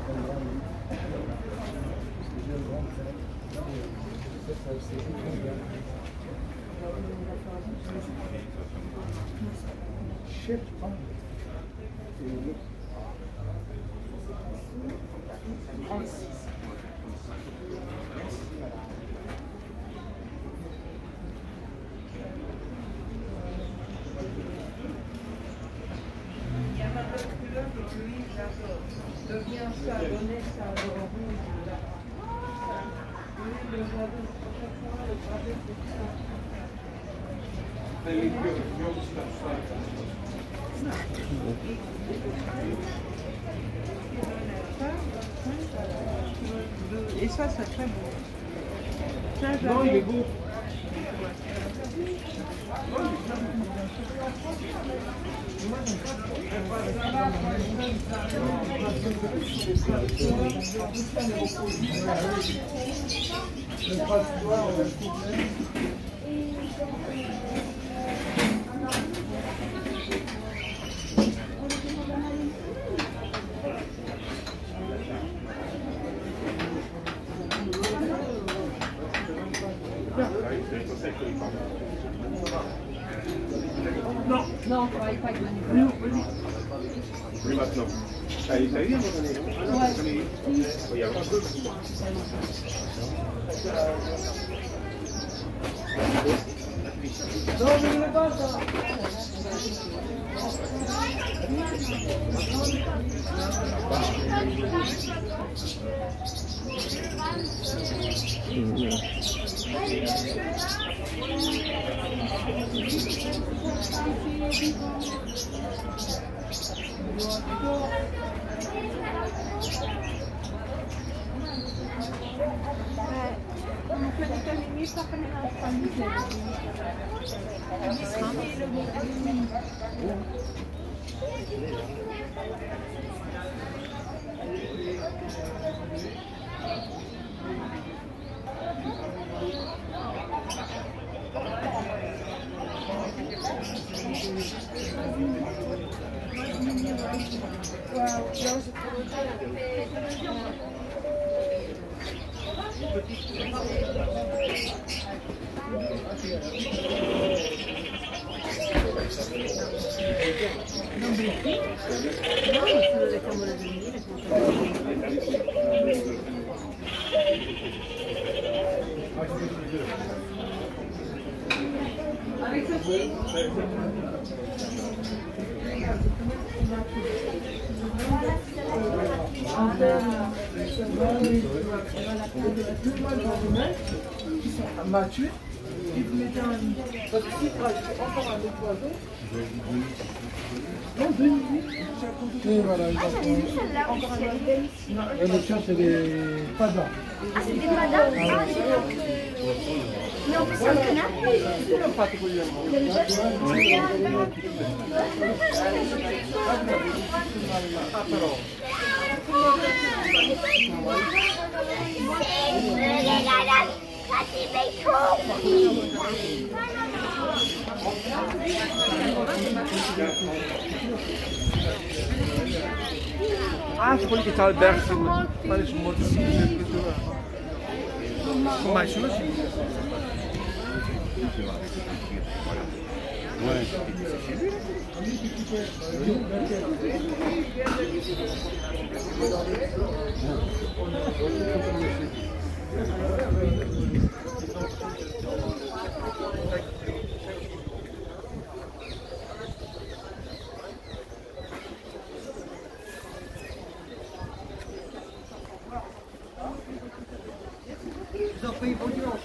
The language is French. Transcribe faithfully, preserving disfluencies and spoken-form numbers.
Et ça, c'est très beau. Ça, non, il est beau. Non, non, on ne travaille pas avec Manipulation. Oui, maintenant. Ça a été à un moment donné. Non, je ne voulais pas ça. Avec ceci. Mathieu, et vous mettez un lit. Parce que si vous rajoutez encore un autre oiseau, non, deux minutes, et voilà, exactement. Encore un oiseau. Et le tien, c'est des padas. Ah, c'est des padas? Ah, j'ai donc... Mais on peut s'en connaître. C'est le particulièrement. Ah, c'est pour que está aberto, parece um monte de escritura. Mais uma assim. Ils ont pris beaucoup.